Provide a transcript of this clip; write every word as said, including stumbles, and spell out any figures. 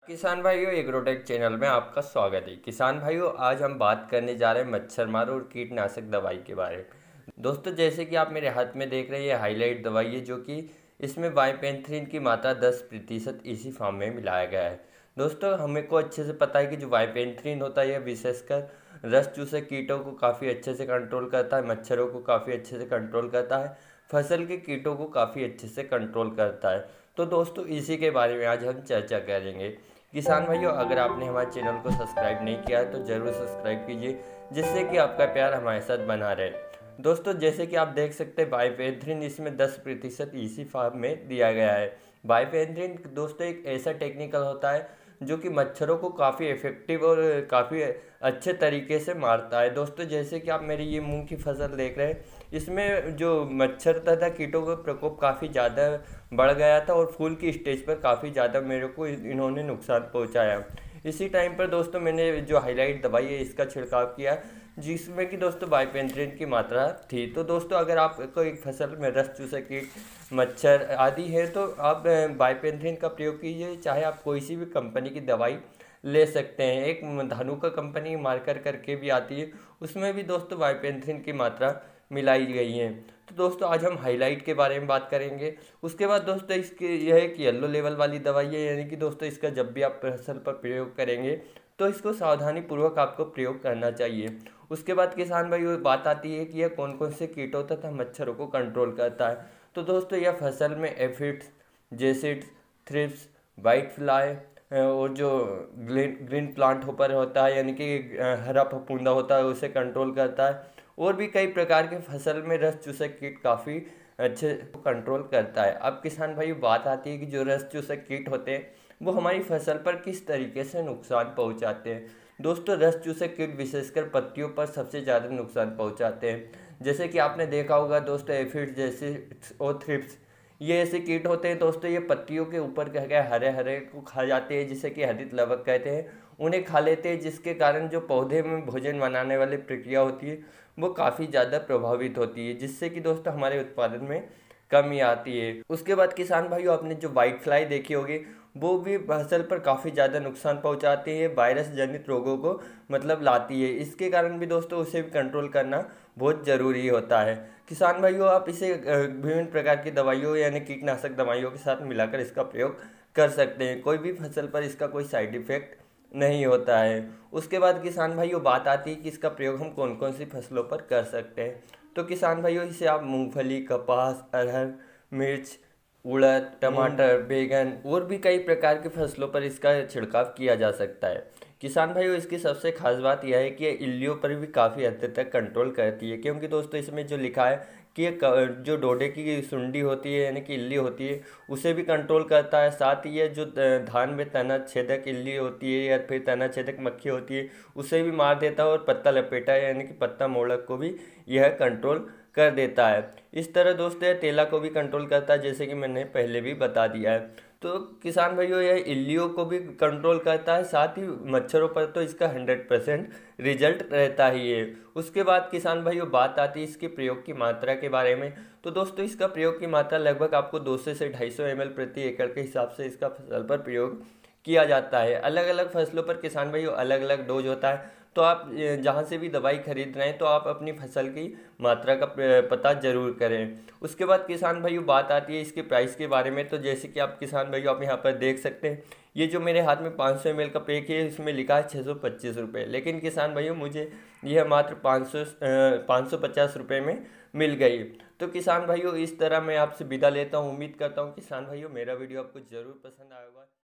किसान भाइयों, agrotech channel में आपका स्वागत है। किसान भाइयों, आज हम बात करने जा रहे हैं मच्छरमार और कीटनाशक दवाई के बारे में। दोस्तों, जैसे कि आप मेरे हाथ में देख रहे हैं, हाईलाइट दवाई है, जो कि इसमें वाइपेंथ्रीन की मात्रा दस प्रतिशत इसी फॉर्म में मिलाया गया है। दोस्तों, हमें को अच्छे से पता है कि जो वाइपेंथ्रीन होता है, यह विशेषकर रस चूसे कीटों को काफ़ी अच्छे से कंट्रोल करता है, मच्छरों को काफ़ी अच्छे से कंट्रोल करता है, फसल के कीटों को काफ़ी अच्छे से कंट्रोल करता है। तो दोस्तों, इसी के बारे में आज हम चर्चा करेंगे। किसान भाइयों, अगर आपने हमारे चैनल को सब्सक्राइब नहीं किया है तो ज़रूर सब्सक्राइब कीजिए, जिससे कि आपका प्यार हमारे साथ बना रहे। दोस्तों, जैसे कि आप देख सकते हैं, बाइपेंथ्रीन इसमें दस प्रतिशत इसी फॉर्म में दिया गया है। बाइपेंथ्रीन दोस्तों एक ऐसा टेक्निकल होता है जो कि मच्छरों को काफ़ी इफेक्टिव और काफ़ी अच्छे तरीके से मारता है। दोस्तों, जैसे कि आप मेरी ये मूंग की फसल देख रहे हैं, इसमें जो मच्छर तथा कीटों का प्रकोप काफ़ी ज़्यादा बढ़ गया था और फूल की स्टेज पर काफ़ी ज़्यादा मेरे को इन्होंने नुकसान पहुंचाया। इसी टाइम पर दोस्तों मैंने जो हाईलाइट दवाई है इसका छिड़काव किया, जिसमें कि दोस्तों बाइपेंथ्रीन की मात्रा थी। तो दोस्तों, अगर आपको एक फसल में रस चूसे कीट, मच्छर आदि है तो आप बाइपेंथ्रीन का प्रयोग कीजिए। चाहे आप कोई सी भी कंपनी की दवाई ले सकते हैं। एक धानुका कंपनी मार्कर करके भी आती है, उसमें भी दोस्तों बाइपेंथ्रीन की मात्रा मिलाई गई है। तो दोस्तों, आज हम हाईलाइट के बारे में बात करेंगे। उसके बाद दोस्तों, इसके यह एक येलो लेवल वाली दवाई है, यानी कि दोस्तों इसका जब भी आप फसल पर प्रयोग करेंगे तो इसको सावधानी पूर्वक आपको प्रयोग करना चाहिए। उसके बाद किसान भाई वो बात आती है कि यह कौन कौन से कीटों तथा मच्छरों को कंट्रोल करता है। तो दोस्तों, यह फसल में aphids, jassids, thrips, white fly और जो ग्रीन ग्रीन प्लांट होपर होता है, यानी कि हरा फफूंदा होता है, उसे कंट्रोल करता है। और भी कई प्रकार के फसल में रस चूसक कीट काफ़ी अच्छे कंट्रोल करता है। अब किसान भाई बात आती है कि जो रस चूसक कीट होते हैं वो हमारी फसल पर किस तरीके से नुकसान पहुंचाते हैं। दोस्तों, रस चूसक कीट विशेषकर पत्तियों पर सबसे ज़्यादा नुकसान पहुंचाते हैं। जैसे कि आपने देखा होगा दोस्तों, एफिड्स जैसे और थ्रिप्स, ये ऐसे कीट होते हैं दोस्तों, ये पत्तियों के ऊपर कह गए हरे हरे को खा जाते हैं, जिसे कि हरित लवक कहते हैं, उन्हें खा लेते हैं, जिसके कारण जो पौधे में भोजन बनाने वाली प्रक्रिया होती है वो काफ़ी ज़्यादा प्रभावित होती है, जिससे कि दोस्तों हमारे उत्पादन में कमी आती है। उसके बाद किसान भाइयों, आपने जो वाइट फ्लाई देखी होगी, वो भी फसल पर काफ़ी ज़्यादा नुकसान पहुंचाती है, वायरस जनित रोगों को मतलब लाती है। इसके कारण भी दोस्तों उसे भी कंट्रोल करना बहुत ज़रूरी होता है। किसान भाइयों, आप इसे विभिन्न प्रकार की दवाइयों यानी कीटनाशक दवाइयों के साथ मिलाकर इसका प्रयोग कर सकते हैं। कोई भी फसल पर इसका कोई साइड इफेक्ट नहीं होता है। उसके बाद किसान भाइयों बात आती है कि इसका प्रयोग हम कौन कौन सी फसलों पर कर सकते हैं। तो किसान भाइयों, इसे आप मूंगफली, कपास, अरहर, मिर्च, उड़द, टमाटर, बैगन और भी कई प्रकार की फसलों पर इसका छिड़काव किया जा सकता है। किसान भाइयों, इसकी सबसे खास बात यह है कि ये इल्लियों पर भी काफ़ी हद तक कंट्रोल करती है, क्योंकि दोस्तों इसमें जो लिखा है कि ये जो डोडे की सुंडी होती है यानी कि इल्ली होती है, उसे भी कंट्रोल करता है। साथ ही ये जो धान में तना छेदक इल्ली होती है या फिर तना छेदक मक्खी होती है, उसे भी मार देता है। और पत्ता लपेटा यानी कि पत्ता मोड़क को भी यह कंट्रोल कर देता है। इस तरह दोस्तों यह तेला को भी कंट्रोल करता है, जैसे कि मैंने पहले भी बता दिया है। तो किसान भाइयों, यह इल्लियों को भी कंट्रोल करता है, साथ ही मच्छरों पर तो इसका हंड्रेड परसेंट रिजल्ट रहता ही है। उसके बाद किसान भाइयों बात आती है इसके प्रयोग की मात्रा के बारे में। तो दोस्तों, इसका प्रयोग की मात्रा लगभग आपको दो सौ से ढाई सौ एम एल प्रति एकड़ के हिसाब से इसका फसल पर प्रयोग किया जाता है। अलग अलग फसलों पर किसान भाइयों अलग अलग डोज होता है। तो आप जहाँ से भी दवाई खरीद रहे हैं तो आप अपनी फसल की मात्रा का पता जरूर करें। उसके बाद किसान भाइयों बात आती है इसके प्राइस के बारे में। तो जैसे कि आप किसान भाइयों आप यहाँ पर देख सकते हैं, ये जो मेरे हाथ में पाँच सौ एम एल का पैक है, इसमें लिखा है छः सौ पच्चीस रुपये, लेकिन किसान भाइयों मुझे यह मात्र पाँच सौ पाँच सौ पचास रुपये में मिल गई। तो किसान भाइयों, इस तरह मैं आपसे विदा लेता हूँ। उम्मीद करता हूँ किसान भाइयों मेरा वीडियो आपको ज़रूर पसंद आएगा।